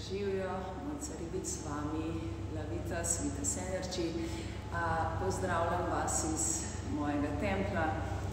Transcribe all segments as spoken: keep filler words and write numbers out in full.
Živijo, Mojca Ribic z vami, Lavitas, Vitas Energy. Pozdravljam vas iz mojega templja.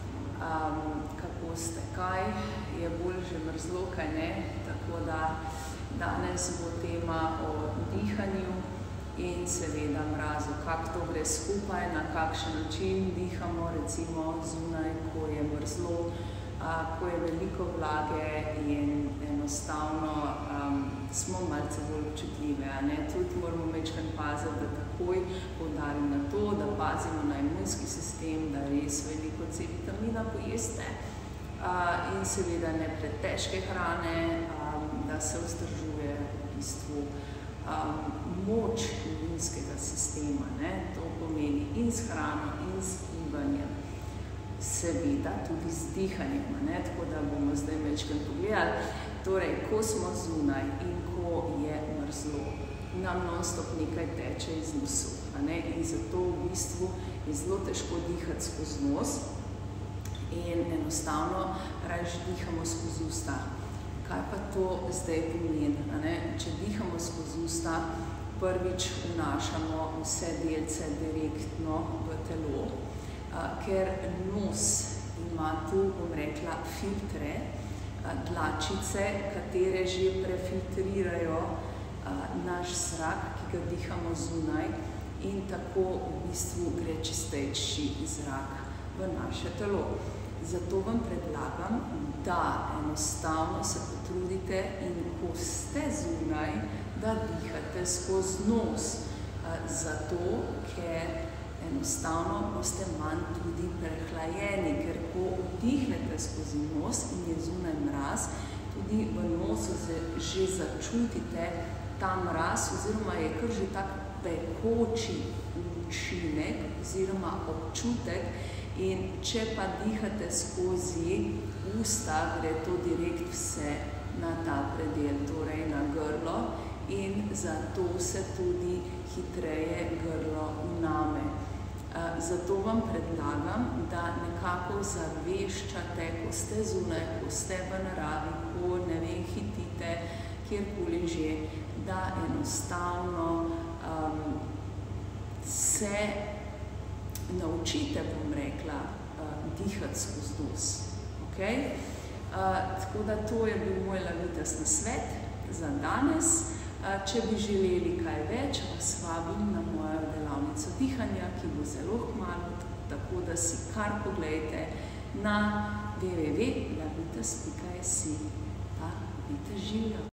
Kako ste, kaj? Je bolj že mrzlo, kaj ne? Tako da danes bo tema o dihanju in seveda mrazu. Kako to gre skupaj, na kakšen način dihamo, recimo zunaj, ko je mrzlo, ko je veliko vlage in enostavno um, smo malce bolj občutljive. Tudi moramo večkrat paziti, da takoj poudarim na to, da pazimo na imunski sistem, da res veliko C vitamina pojeste uh, in seveda ne pretežke hrane, um, da se vzdržuje v bistvu um, moč imunskega sistema. Ne? To pomeni in s hrano, in s gibanjem. Seveda tudi z dihanjem, ne? Tako da bomo zdaj večkrat pogledali. Torej, ko smo zunaj in ko je mrzlo, nam non-stop nekaj teče iz nosu. Ne? In zato v bistvu je zelo težko dihati skozi nos in enostavno raje dihamo skozi usta. Kaj pa to zdaj pomeni? Ne? Če dihamo skozi usta, prvič vnašamo vse delce direktno v telo, ker nos ima tu, bom rekla, filtre, dlačice, katere že prefiltrirajo naš zrak, ki ga dihamo zunaj in tako v bistvu gre čistejši zrak v naše telo. Zato vam predlagam, da enostavno se potrudite in ko ste zunaj, da dihate skozi nos. Zato, ker enostavno boste manj tudi prehlajeni, ker ko vdihnete skozi nos in je zunaj mraz, tudi v nosu že začutite ta mraz oziroma je kar že tak pekoči učinek oziroma občutek in če pa dihate skozi usta, gre to direkt vse na ta predel, torej na grlo in zato se tudi hitreje grlo vname. Zato vam predlagam, da nekako zaveščate, ko ste zunaj, ko ste v naravi, ko ne vem, hitite, kjerkoli že, da enostavno um, se naučite, bom rekla, uh, dihati skozi nos. Okay? Uh, tako da to je bil moj Lavitas nasvet za danes. Če bi želeli kaj več, vas vabim na mojo delavnico dihanja, ki bo zelo kmalu, tako da si kar poglejte na w w w pika lavitas pika si. Pa vidite, živijo!